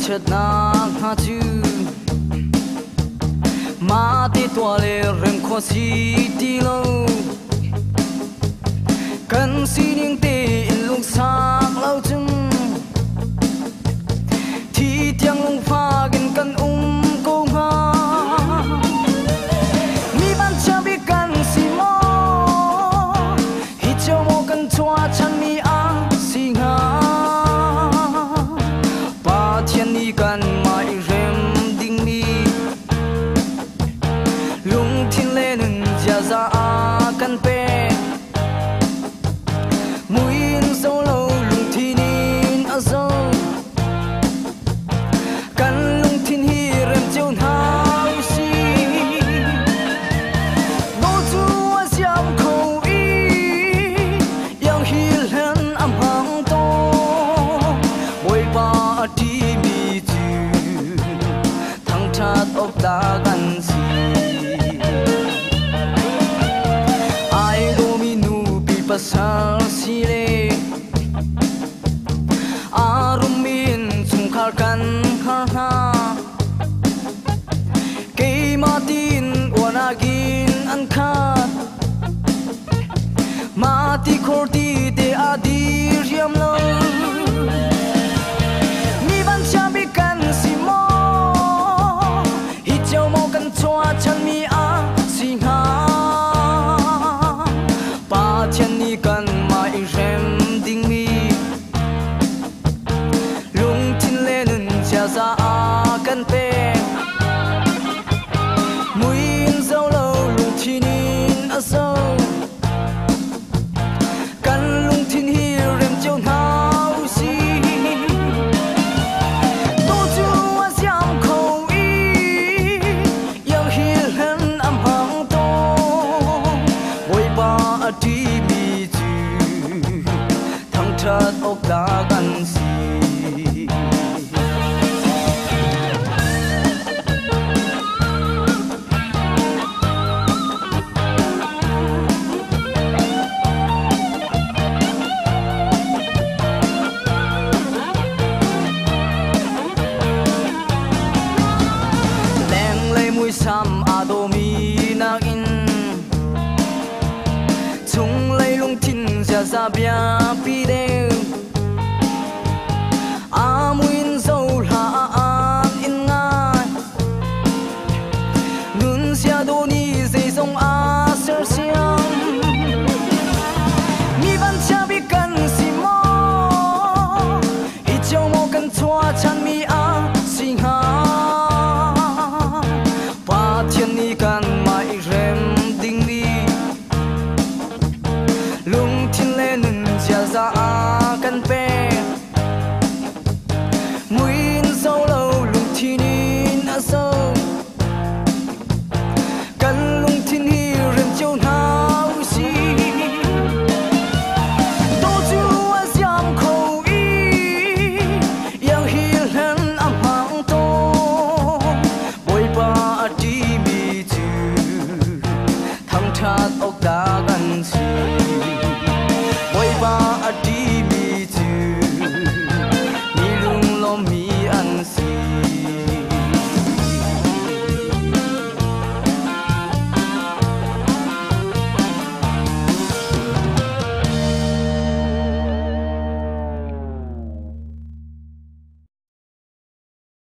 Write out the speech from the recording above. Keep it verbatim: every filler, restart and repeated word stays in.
chất na ha chư ma ti tua le rem kho si ti lo kan si ning te in lung sak lau chung thi tiang lung pha gin kan um ko ha mi ban cha bi kan si mo hi cho mo kan chua chan mi a si nga pa thiên ni kan mai rem ding mi lung thiên le nun ja za a kan pe muin zo lo lung thi nin a zo kan lung thiên hi rem cheu hao si no chu a siam kho i yang hi len am hang to boi ba ti mi chu thang chat ok da gan si ai do mi nu pi pasal si le arum min chung khar kan khar ha ke ma tin wana gin an khat ma ti khor ti te adi riam lo mi ban cha bi kan si mo hi chau mo kan chua chan mi a si nga pa chen ni kan mai rem ding mi lung tin le nun cha za a kan pe muin zo lo lung tin in a zo kan lung tin hi rem cheu hao si to chu a siam kho i yang hi len am hang to boi ba a ti mi chu thang chat ok da gan si sam adomi na in chung lấy lung tin ra ra bia